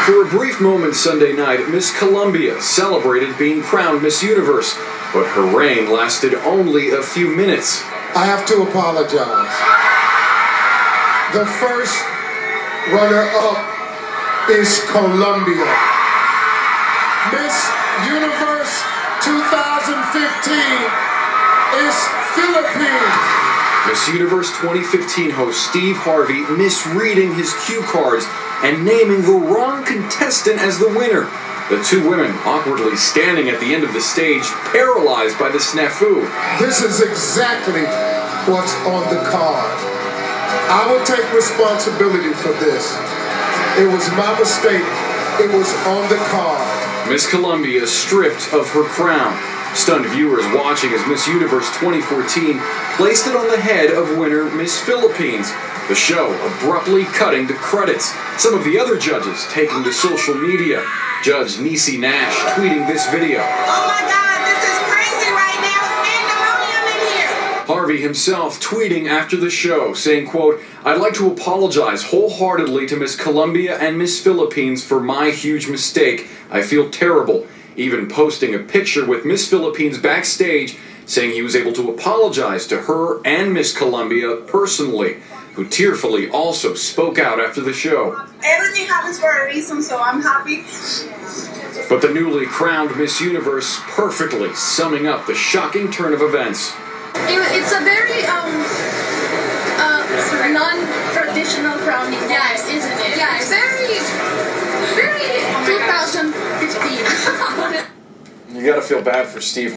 For a brief moment Sunday night, Miss Colombia celebrated being crowned Miss Universe, but her reign lasted only a few minutes. I have to apologize. The first runner-up is Colombia. Miss Universe 2015 is Philippines. Miss Universe 2015 host Steve Harvey misreading his cue cards and naming the wrong contestant as the winner. The two women awkwardly standing at the end of the stage, paralyzed by the snafu. This is exactly what's on the card. I will take responsibility for this. It was my mistake. It was on the card. Miss Colombia stripped of her crown. Stunned viewers watching as Miss Universe 2014 placed it on the head of winner Miss Philippines. The show abruptly cutting to credits. Some of the other judges taking to social media. Judge Niecy Nash tweeting this video. Oh my God, this is crazy right now. It's pandemonium in here. Harvey himself tweeting after the show, saying, quote, "I'd like to apologize wholeheartedly to Miss Colombia and Miss Philippines for my huge mistake. I feel terrible." Even posting a picture with Miss Philippines backstage, saying he was able to apologize to her and Miss Colombia personally, who tearfully also spoke out after the show. Everything happens for a reason, so I'm happy. But the newly crowned Miss Universe perfectly summing up the shocking turn of events. It's a very non-traditional crowning, yes, isn't it? Yeah, it's very 2015. You gotta feel bad for Steve